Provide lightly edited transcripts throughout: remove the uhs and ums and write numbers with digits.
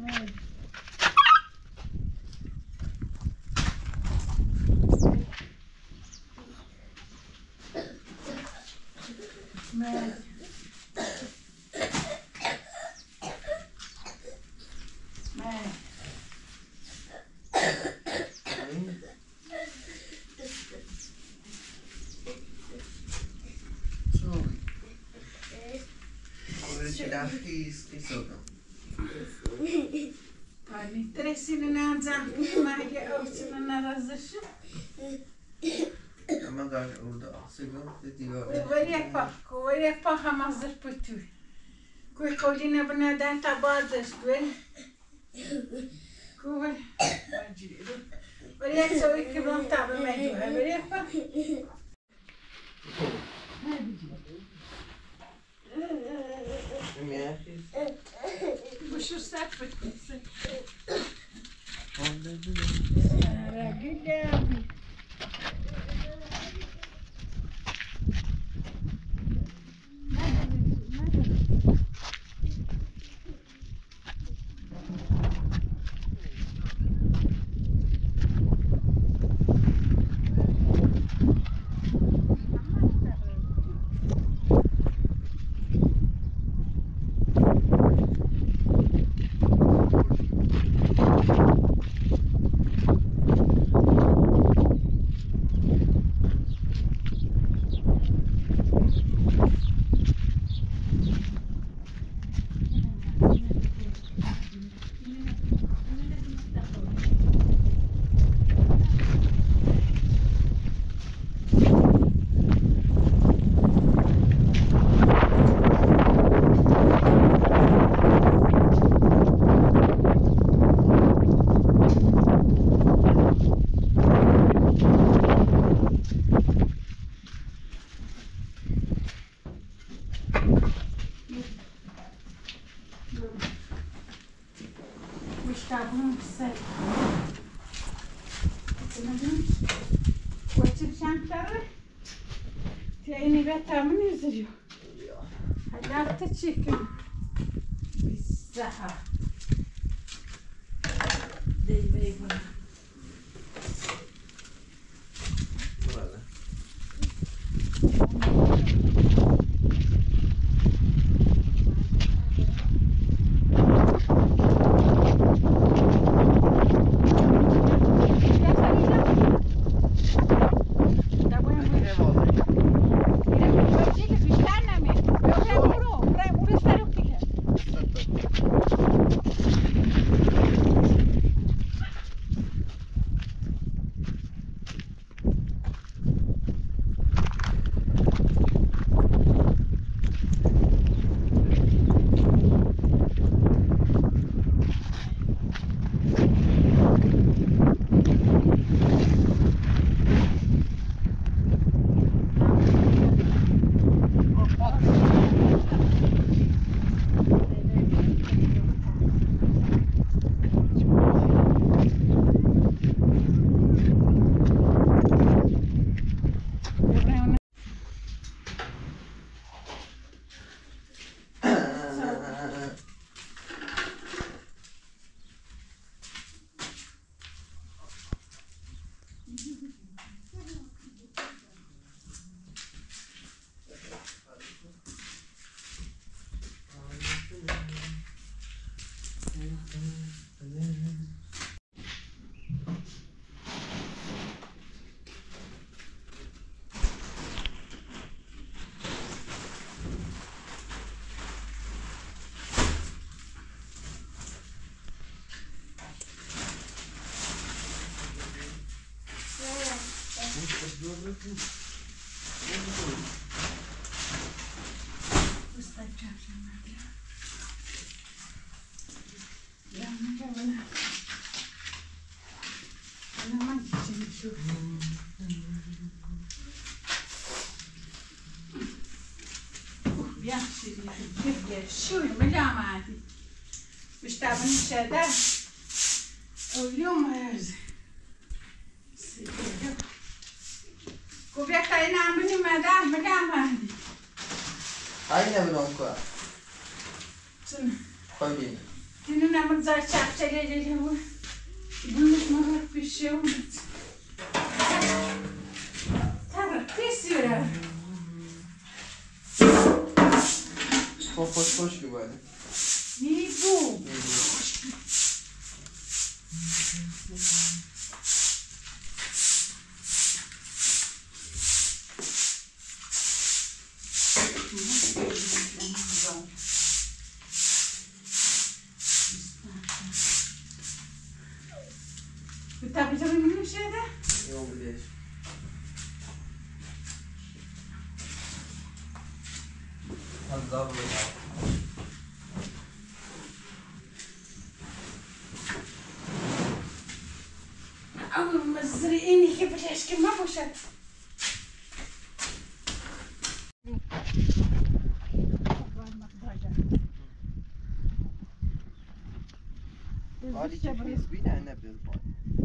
Pani tresini nazam mage olsun narazışı. Ama da orada sigara diyor. Kuvvet pa hamazır pütü. Kuy koline binadan tabardış kuy. Kuy. Bariye soy kibran tabi mecbur. Bariye pa. Bu şu sepetisi. Güzel. Müştabım güzel. Koçuk şantları. Teyni ve tamını üzülüyor. Hayatta çekin. Bizzaha. Deyvey bana. شو مجامعتي مش تعبان الشهادة واليوم كوبيا خلينا عملي مدام مجامعتي هاي نبي نوكا شنو خبيني Dünün ama zar çarpçalayacak bu. Bunun mı bir şey olmadı. Tamam, kesiyor abi. Hoş gibi hadi. İyi bu. Tabii tabii bir şeyde. Yok değil. Hadi daha böyle. Ama mızırı en iyi ki bileşkin mi boşalt? Hadi ki biz bir ne bir var.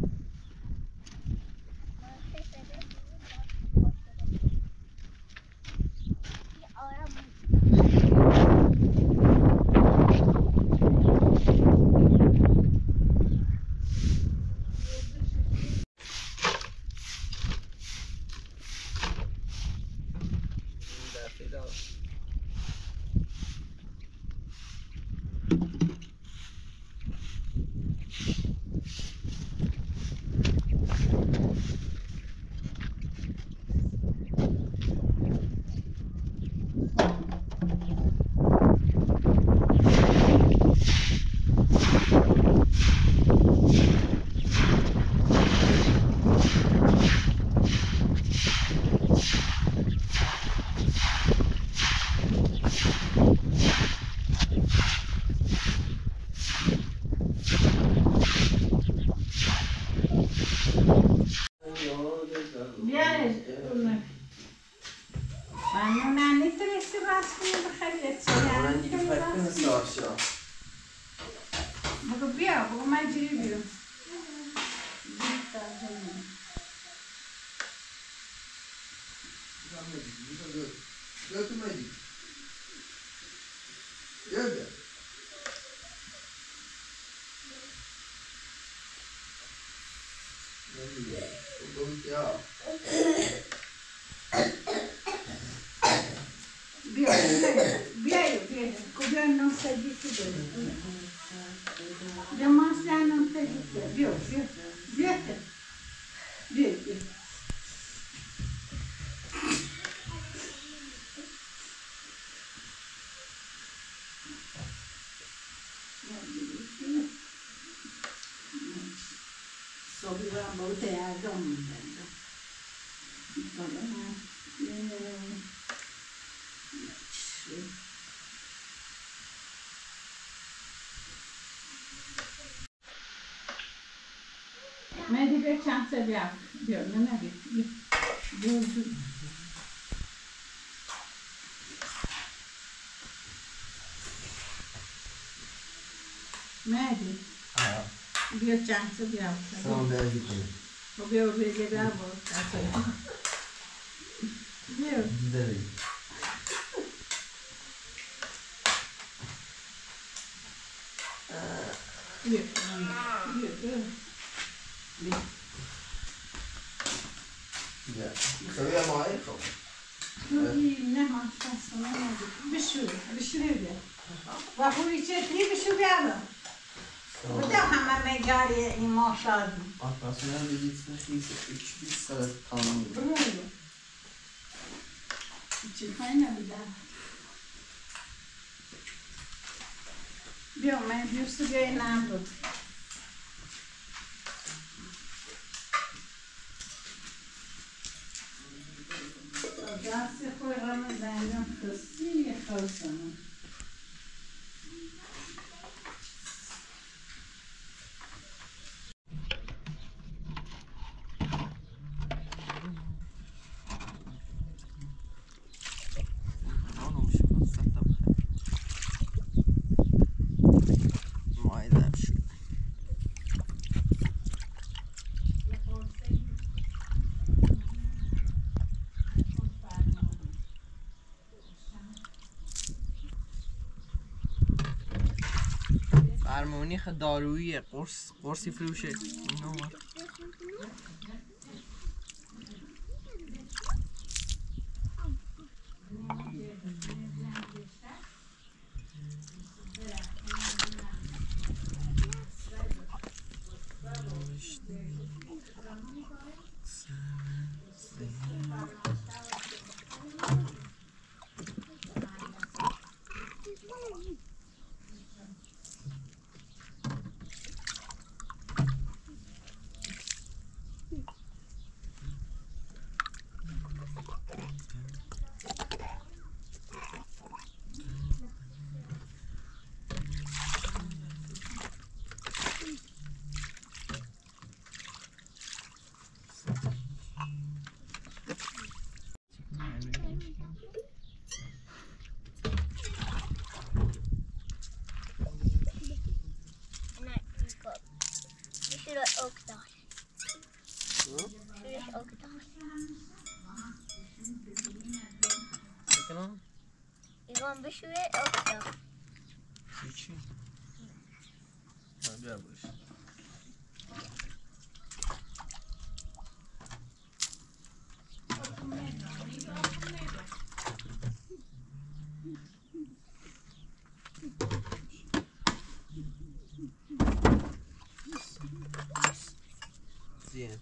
Götürmedik. Geldi. Ne diyor? Bu ya. Coglione non sei di chiudere. Abbiamo se non sei di chiudere. Via. Sobivamo te a donna. Medi per chance abbiamo, non è che Medi, due chance abbiamo. Sono belli qui. Dobbiamo vedere la volta. Vero? Dai. Ja. Zou jij maar even? Ne maşası ne oldu? Bir şey de. Bak bu içeri bir şey geldi. Bu da hemen megariye imaşadı. Arkasından da gitsin ise 3 saat tamam. Böyle. Çıkmayın bir daha. Diyorum ben bir sürü inandım. Já se foi Ramadã, assim é falsa. درمانی دارویی قرصی فروشه اینو Ivan beşüre okta. چی؟ آنجا باش زين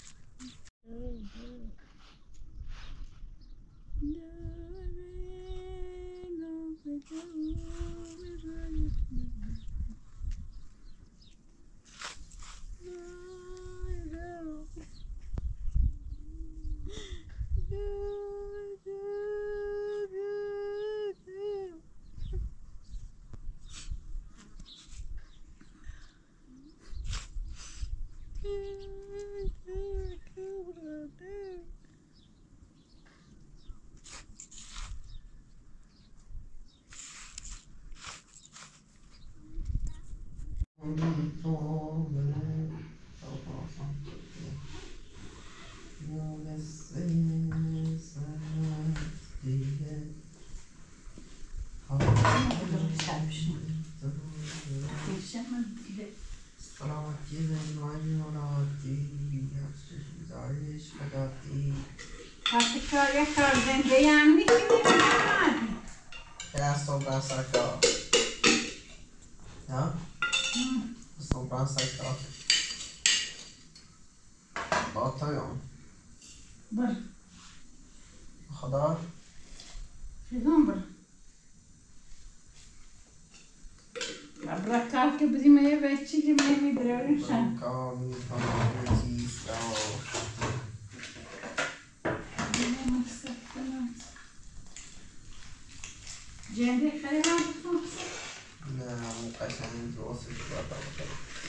وقتی کار زنده هم میکنی Jag står bara sagt ja. Ja. Jag står bara sagt ja. Bara ta igång. بر خدا. شدون بر برکات که بدیم یه بچی که میدرونیم شن Kar med tisdag och جنده خیلی هم بخون nej, jag känner inte åsikt för att det.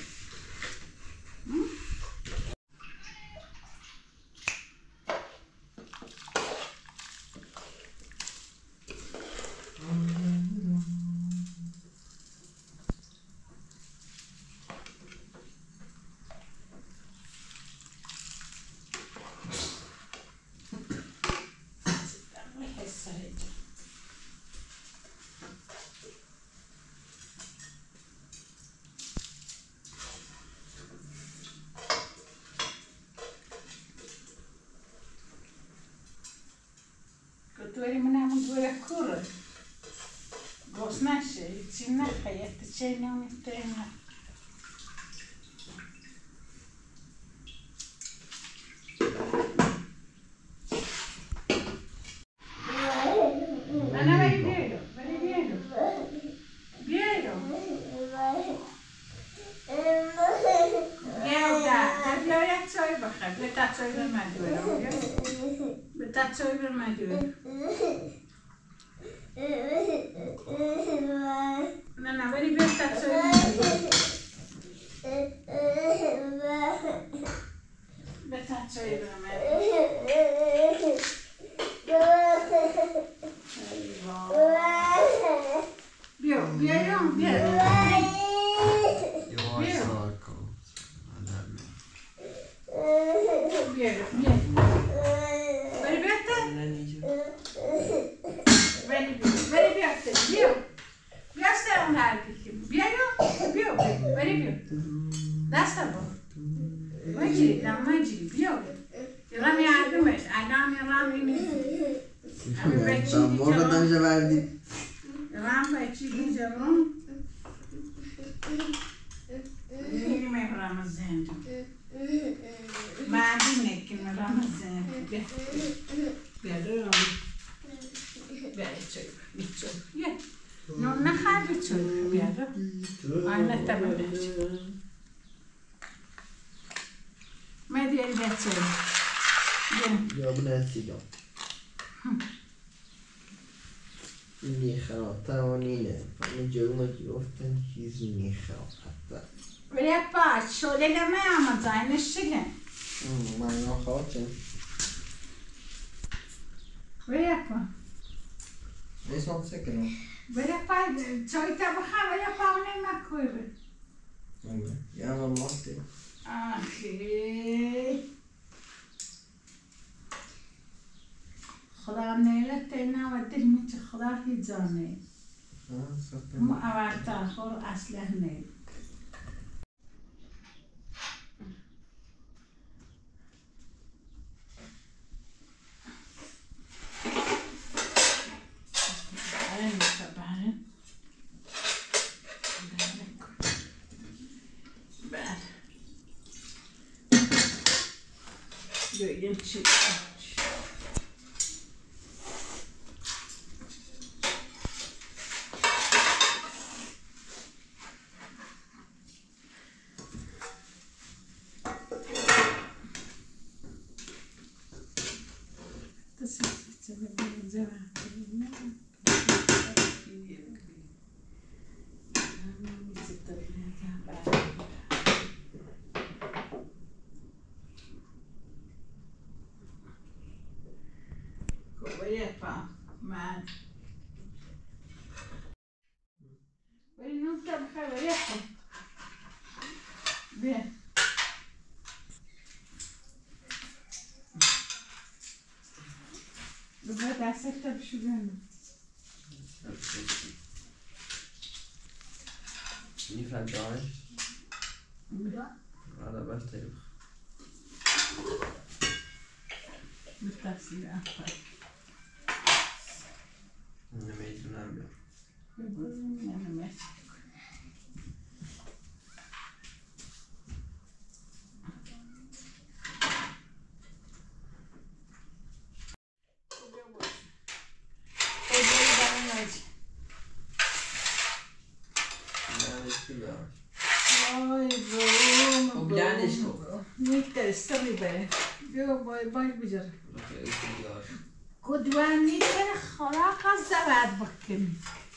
دوری من همون دوره کوره گوش نشه چی نخیه چه نمیته نه انا بری بیایدو بیایدو بیا یک چای بخیر بتا چای بر من دوره بتا چای بر من دوره نه بری بیا تا چای بتا چای بر من بیا بیا دست برو مجري لا مجري بيو رامي عدمش علامي رامي نیست مرغ دنجه بردی رام بچی بیجارم میریم رمضان بعدی نکیم رمضان بیاره بیاره چای بیچای نه نخواهی چای بیاره آینه تبرش مدیر بچه یا بنسیدم میخواد توانینه همه جرم گرفتن چیزی میخواد حتی ولی باید شده لمه اما زاینش شده من نخواهدم ولی باید نیست من سکنم ولی باید چای تبخه ولی باید نمکوی یا من ماستی آخی خدا نیلت تینا و دل میچه خدا هی جانه ما اول تاخور اصله نیل Böyle çıkıyor. Man. Vedi non sta bene, ecco. Bene. Dovete essere asciugando. Niet van Joy. Ja. Maar dat was het even. Butta sì, acqua. Ne metti un abbia. Non ho messo. استوي بره بیا بای بجر کدوانی که خراق از زباد بکنی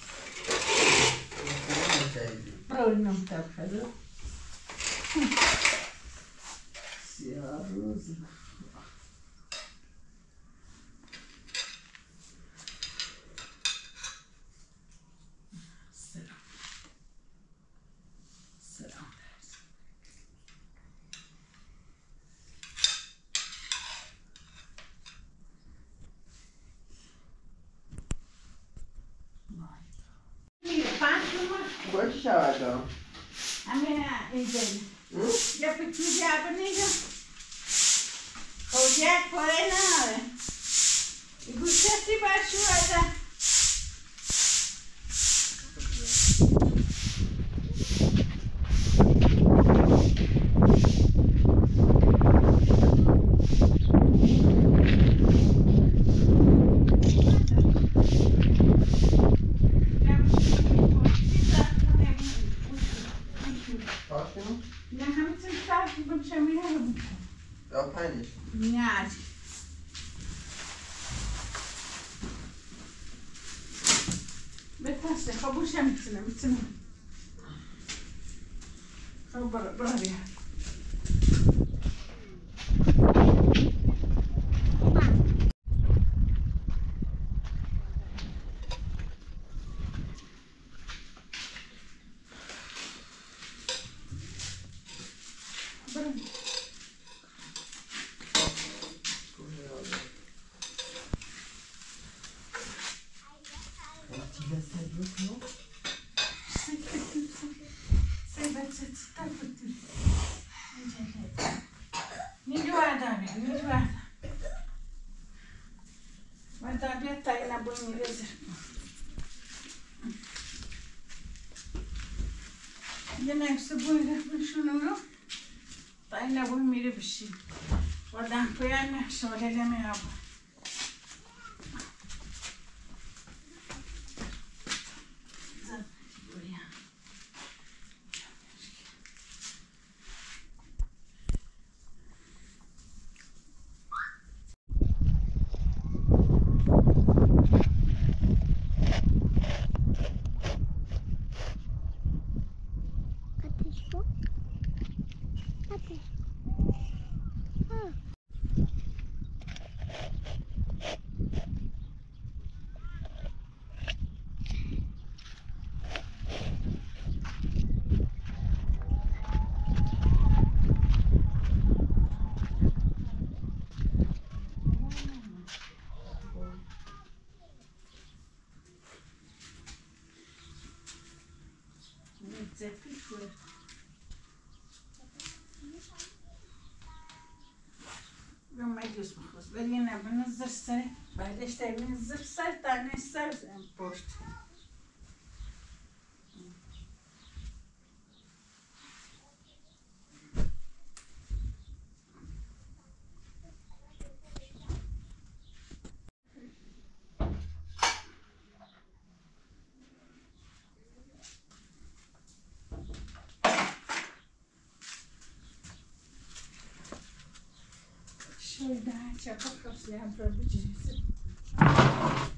برای نمتر خدا سیاه روز Pode chamar, então. A minha entende. Já pedi diabo nega. O dia foi não. E você se baixou da. Нет. بتحسي خبوش متنا خبر برادي Sei, vai ser تا اینا بوی میره زیر یه نفس بوی رفت رو تا اینا بوی میره بشیم و دنکویان شاله لمه آبا مجلس مخصوص ولی نبنزر سر بعدش تبنزر سر تانه سر پشت شوی ده چه بخواستی هم را بجریزی